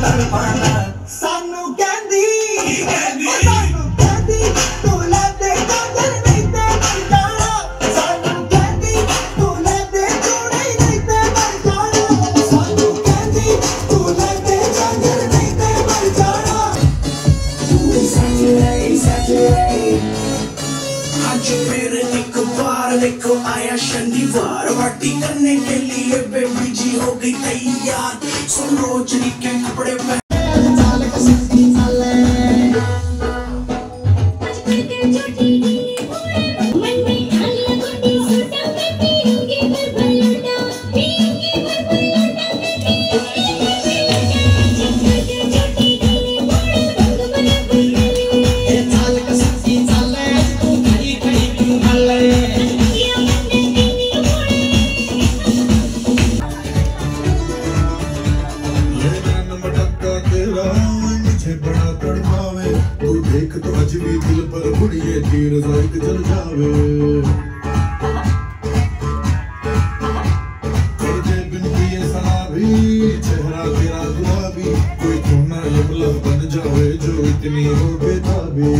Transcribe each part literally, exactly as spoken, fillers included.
देखो आया शनिवार पार्टी करने के लिए बेबी जी हो गई तैयार। सुन रोजनी के कपड़े पहन तो अज भी दिल पर बुढ़िए तीर जाइक चल जावे कर दे बिन पिए सलाभी चेहरा तेरा गुलाबी कोई कोना यमला बन जावे जो इतनी हो बेताबी।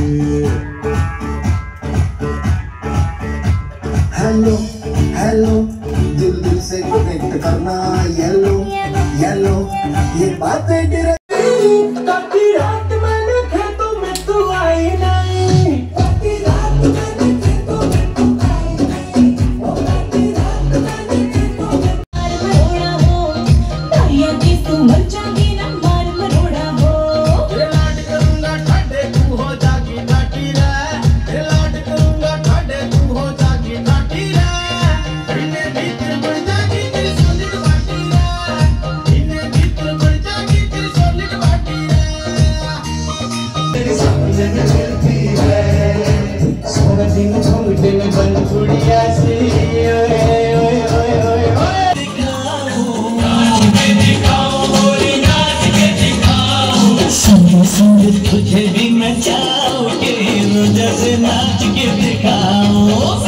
हेलो हेलो दिल दिल से कनेक्ट करना येलो येलो ये बातें तेरे कभी रात मैंने खेतों में तू आई नहीं कभी रात मैंने खेतों में तू आई नहीं कभी रात मैंने खेतों में मार मरोड़ा हो भैया की तू मर जाएगी ना मार मरोड़ा हो तेरे लाड करूंगा ठाडे तू हो जागी नाटी रे तेरे लाड करूंगा ठाडे तू हो जागी नाटी रे इन्हें भीतर बढ़ जागी तेरी सोलिड बाटी रे इन्हें भीतर बढ़ जागी तेरी सोलिड बाटी रे तेरे सामने चलती है सोना दिन घूमते में बन गुड़िया सी ओए ओए ओए ओए ओए दिखाओ गोरी नाच के दिखाओ संग संग तुझे भी नचाओ के रोजा से नाच के दिखाओ।